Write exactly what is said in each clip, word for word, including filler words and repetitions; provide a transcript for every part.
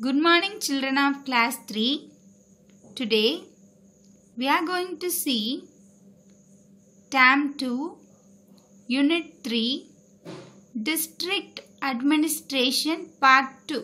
Good morning, children of class three. Today we are going to see Term two, Unit three, District Administration Part two.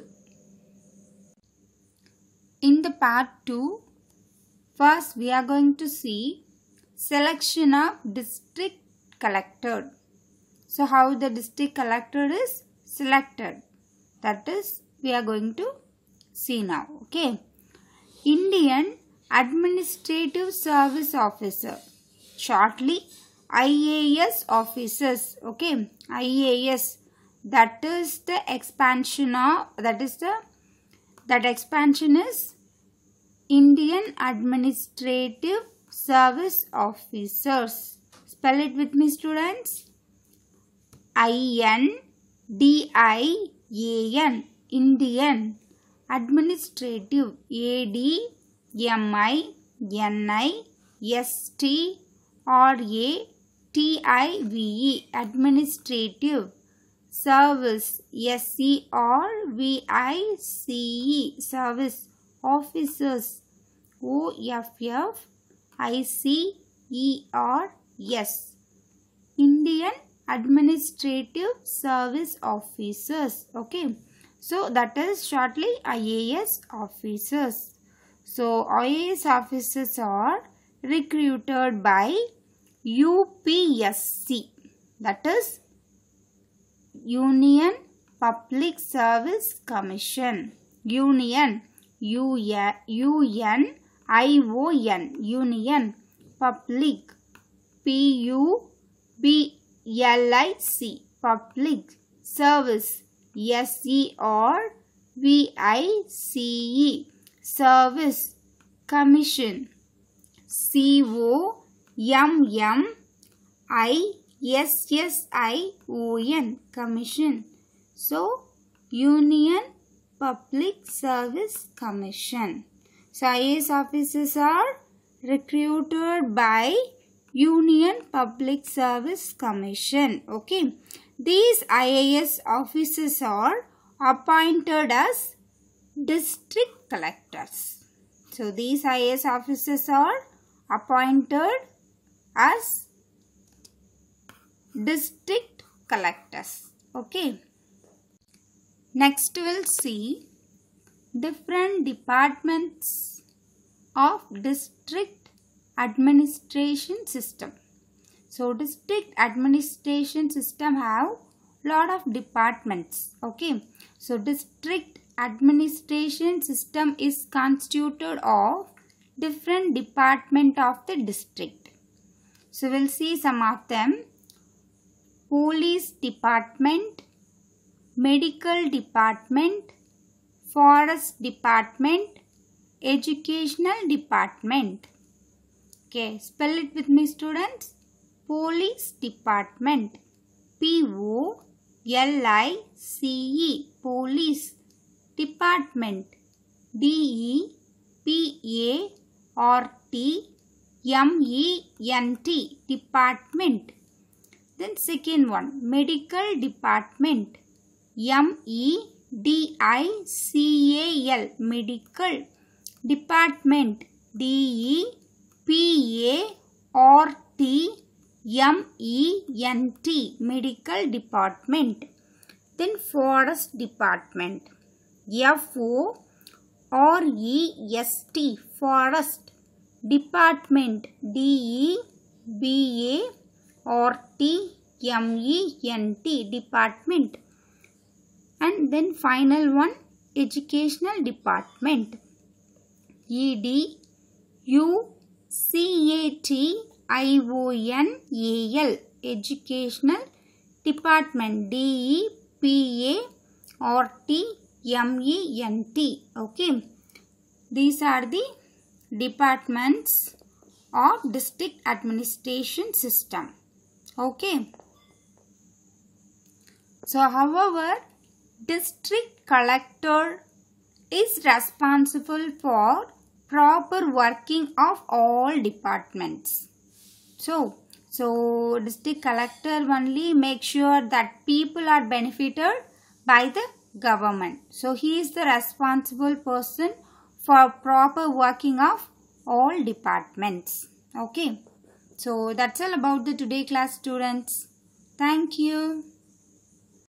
In the Part two, first we are going to see selection of district collector. So how the district collector is selected, that is we are going to see now. Okay. Indian Administrative Service Officer, shortly I A S officers. Okay, I A S, that is the expansion of that is the that expansion is Indian Administrative Service Officers. Spell it with me, students. I N D I A N, Indian Administrative, A D M I N I S T R A T I V E, Administrative Service, S E R V I C E, Service Officers, O F F I C E R S, Indian Administrative Service Officers. Okay. So that is shortly I A S officers. So I A S officers are recruited by U P S C, that is Union Public Service Commission. Union, U N I O N, Union Public, P U B L I C, Public Service, S E R V I C E, Service Commission, C O M M I S S I O N, Commission. So, Union Public Service Commission. So, I A S officers are recruited by Union Public Service Commission. Okay. These I A S officers are appointed as district collectors. So, these I A S officers are appointed as district collectors. Okay. Next, we will see different departments of district administration system. So, district administration system have lot of departments. Okay. So, district administration system is constituted of different department of the district. So, we will see some of them. Police department, medical department, forest department, educational department. Okay. Spell it with me, students. Police Department, P O L I C E, Police Department, D E P A R T M E N T, Department. Then second one, Medical Department, M E D I C A L, Medical Department, D E P A R T M E N T, Medical Department. Then Forest Department, F O R E S T, Forest Department, D E B A R T M E N T, Department. And then final one, Educational Department, E D U C A T I O N A L, Educational Department, D E P A R T M E N T. Okay. These are the departments of district administration system. Okay. So, however, district collector is responsible for proper working of all departments. So, so district collector only make sure that people are benefited by the government. So he is the responsible person for proper working of all departments. Okay. So that's all about the today class, students. Thank you.